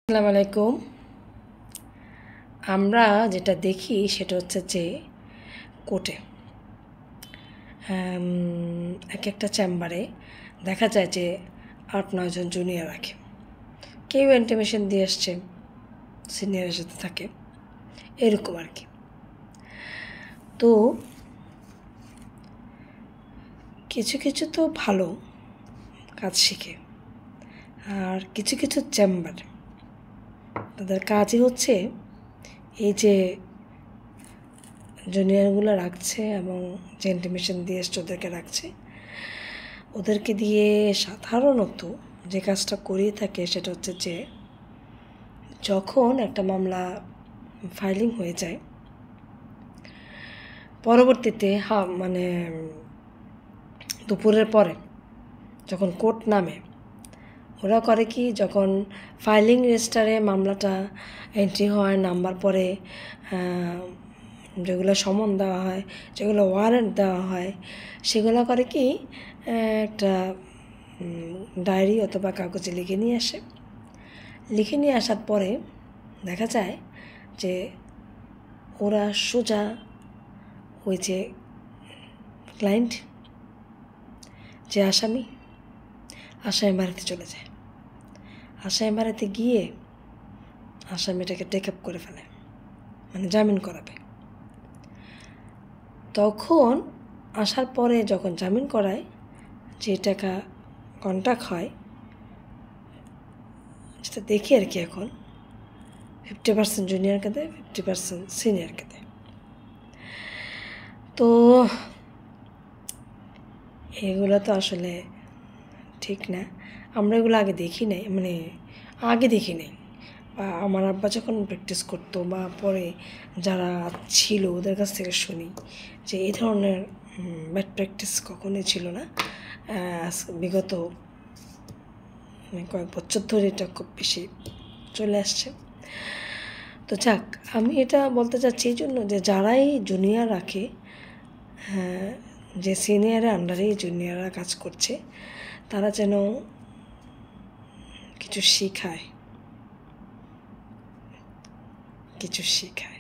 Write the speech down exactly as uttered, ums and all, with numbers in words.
আসসালামু আলাইকুম। আমরা যেটা দেখি সেটা হচ্ছে যে কোর্টে এক একটা চেম্বারে দেখা যায় যে আট নয়জন জুনিয়র রাখে, কেউ ইন্টিমেশন দিয়ে আসছে, সিনিয়রের সাথে থাকে, এরকম আর কি। তো কিছু কিছু তো ভালো কাজ শিখে, আর কিছু কিছু চেম্বার তাদের কাজই হচ্ছে এই যে জুনিয়রগুলো রাখছে এবং যে ইন্টিমেশন দিয়ে এসছে ওদেরকে রাখছে, ওদেরকে দিয়ে সাধারণত যে কাজটা করিয়ে থাকে সেটা হচ্ছে যে যখন একটা মামলা ফাইলিং হয়ে যায়, পরবর্তীতে হা মানে দুপুরের পরে যখন কোর্ট নামে, ওরা করে কি, যখন ফাইলিং রেজিস্টারে মামলাটা এন্ট্রি হয়, নাম্বার পরে যেগুলো সমন দেওয়া হয়, যেগুলো ওয়ারেন্ট দেওয়া হয়, সেগুলো করে কি একটা ডায়েরি অথবা কাগজে লিখে নিয়ে আসে। লিখে নিয়ে আসার পরে দেখা যায় যে ওরা সোজা ওই যে ক্লায়েন্ট, যে আসামি, আসামি বাড়িতে চলে যায়। আসামি বাড়িতে গিয়ে আসামিটাকে টেক আপ করে ফেলে, মানে জামিন করাবে। তখন আসার পরে যখন জামিন করায়, যে টাকা কন্ট্যাক্ট হয়, যেটা দেখি আর কি, এখন ফিফটি পার্সেন্ট জুনিয়রকে দেয়, ফিফটি পার্সেন্ট সিনিয়রকে দেয়। তো এগুলো তো আসলে ঠিক না। আমরা এগুলো আগে দেখি নাই, মানে আগে দেখি নাই, বা আমার আব্বা যখন প্র্যাকটিস করতো বা পরে যারা ছিল ওদের কাছ থেকে শুনি যে এই ধরনের ব্যাড প্র্যাকটিস কখনোই ছিল না। বিগত কয়েক বছর ধরে এটা খুব বেশি চলে আসছে। তো যাক, আমি এটা বলতে চাচ্ছি এই জন্য যে যারাই জুনিয়র রাখে, হ্যাঁ, যে সিনিয়রের আন্ডারেই জুনিয়ররা কাজ করছে, তারা যেন কিছু শেখায়, কিছু শেখায়।